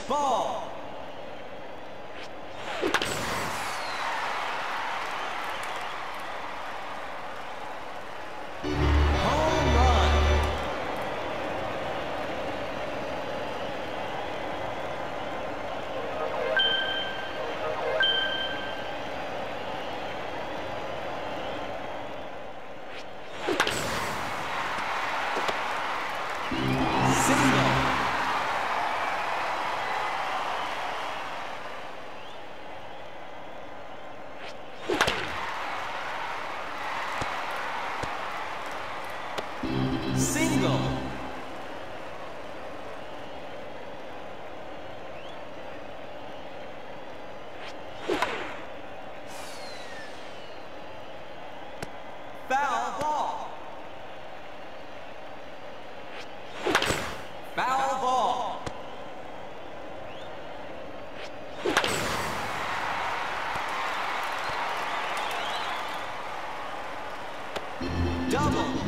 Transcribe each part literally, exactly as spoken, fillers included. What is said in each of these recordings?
Ball. Home run. Single. Single. Foul ball. Foul ball. Double.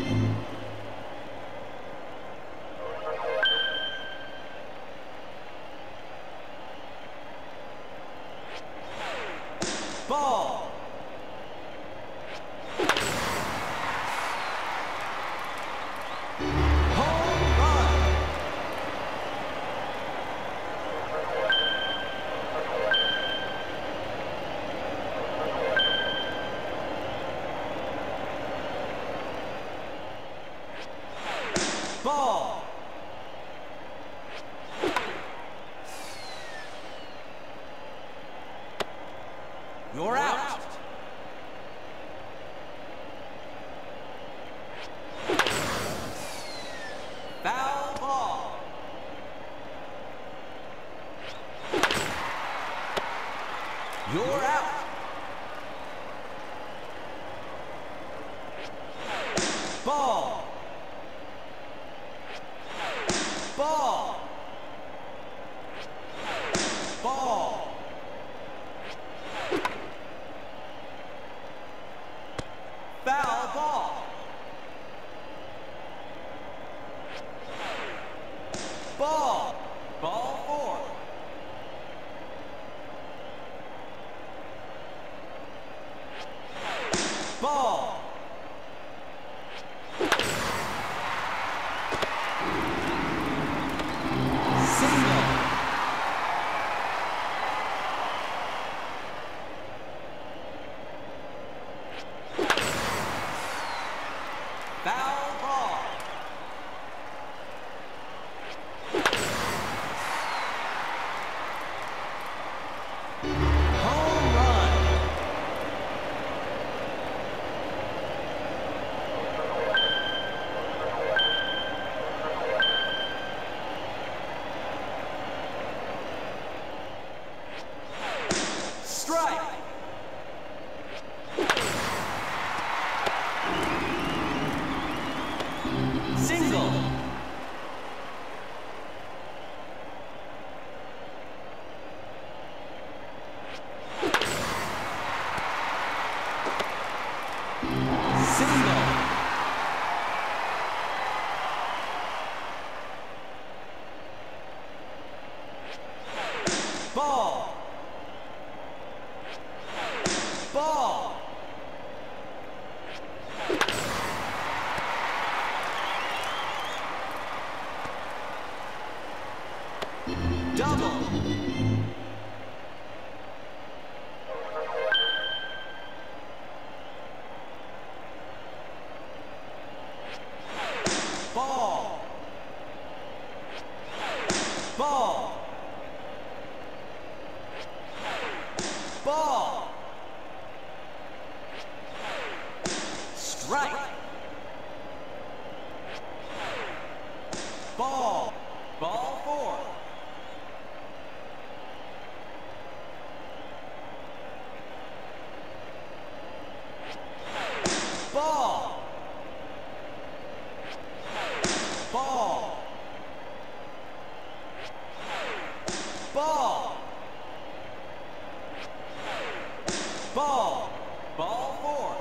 Ball. Home run. Ball. You're out. Foul ball. You're out. Ball. Ball. Ball. Foul ball. Ball. Ball four. Ball. Single. Foul ball. Home run. Strike. Single. Single. Ball. Ball. Double. Ball. Ball. Ball. Strike. Ball. Ball four. Ball. Ball. Ball. Ball. Ball four.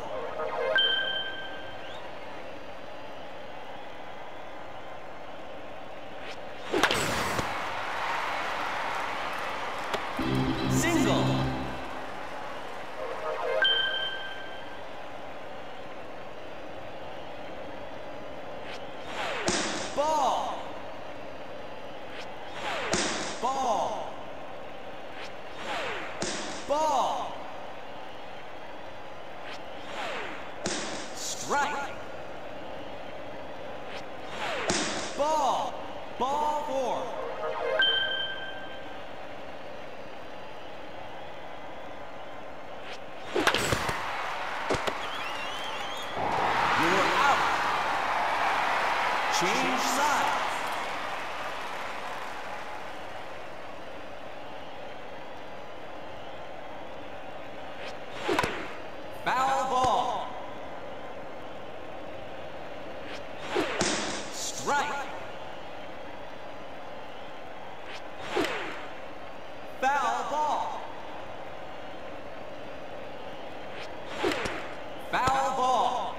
Single. Ball. Ball. Ball. Strike. Ball. Ball four. You're out. Change sides. Foul ball. Strike. Foul ball. Foul ball.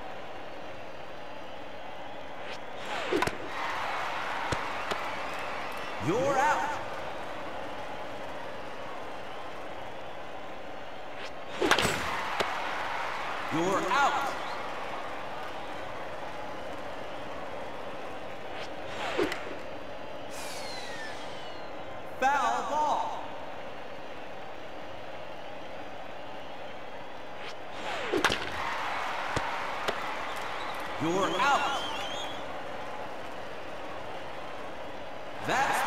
You're out. You're out. Foul ball. You're out. That's